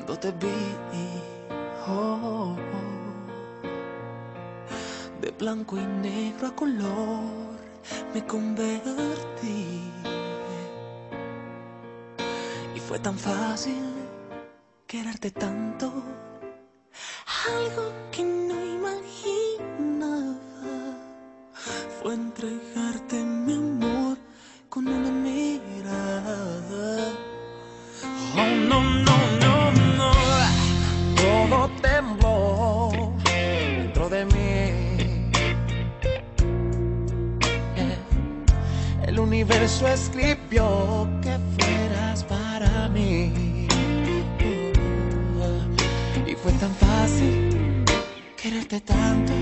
cuando te vi, oh, de blanco y negro a color me convertí. Y fue tan fácil quererte tanto, algo que no imaginaba fue entregarte mi amor con una mirada. Oh, no, no, no, no. Todo tembló dentro de mí. El universo escribió que fueras para mí. Y fue tan fácil quererte tanto,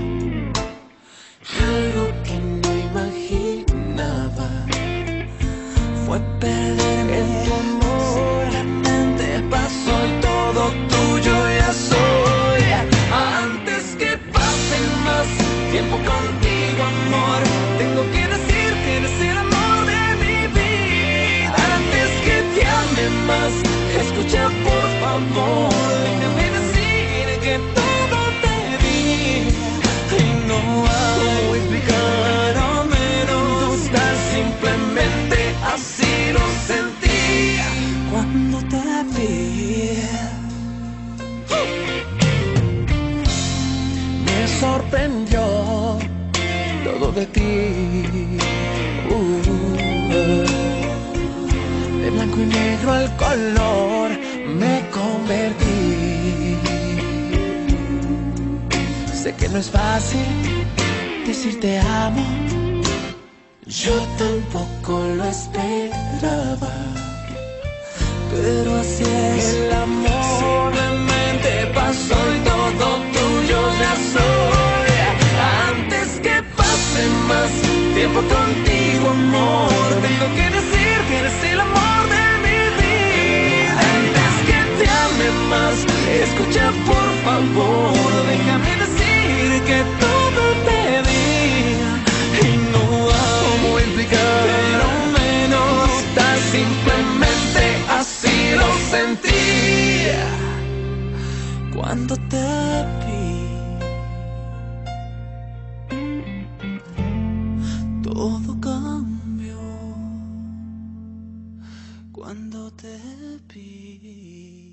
algo que no imaginaba fue perderme en tu amor. La mente pasó y todo tuyo ya soy. Antes que pase más tiempo contigo, amor, tengo que decir que eres el amor de mi vida. Antes que te ame más, escucha por favor, déjame decir que todo te di. Y no hago explicar o menos, tan simplemente así lo sentí cuando te vi. Me sorprendió todo de ti. De blanco y negro al color me convertí. Sé que no es fácil decir te amo, yo tampoco lo esperaba, pero así es el amor. Simplemente pasó y todo tuyo ya soy. Antes que pase más tiempo contigo, amor, tengo que decir que eres el amor de mi vida. Antes que te ame más, escucha por favor, déjame decir que todo te di. Y no hago explicar, pero menos, tan simplemente así lo sentí cuando te vi. Todo cambió cuando te vi.